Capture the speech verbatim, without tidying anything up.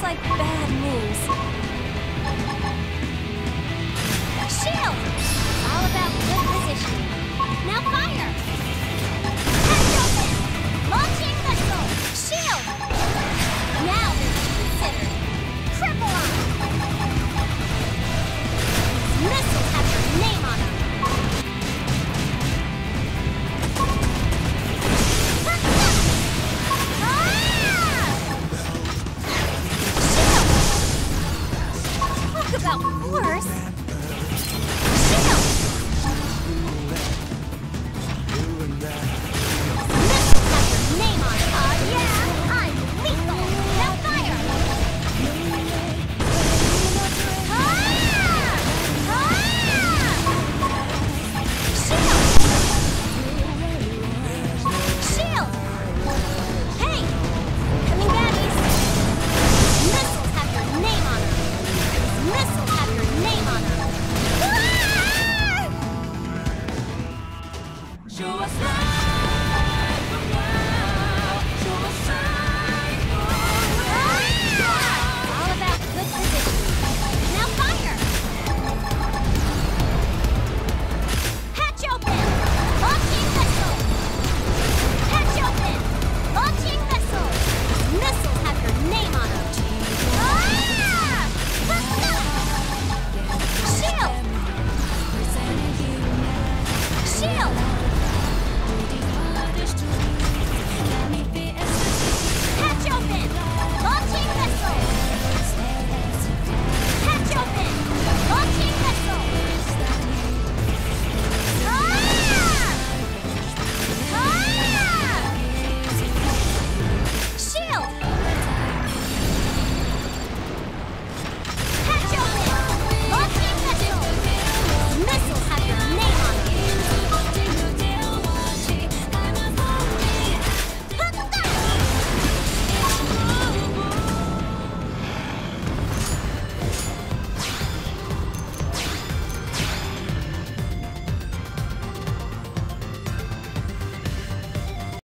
like bad news. Shield! It's all about good positioning. Now fire! Head open! Launching missile! Shield! Now this is considered. Triple on! These missiles have your name on them. About force? Shield! Missiles have your name on it. Uh, yeah, I'm lethal. Now fire! Ah! Ah! Shield! Shield! Hey! Coming baddies! Missiles have your name on it. Missiles have your name on them! Ah! Show us love!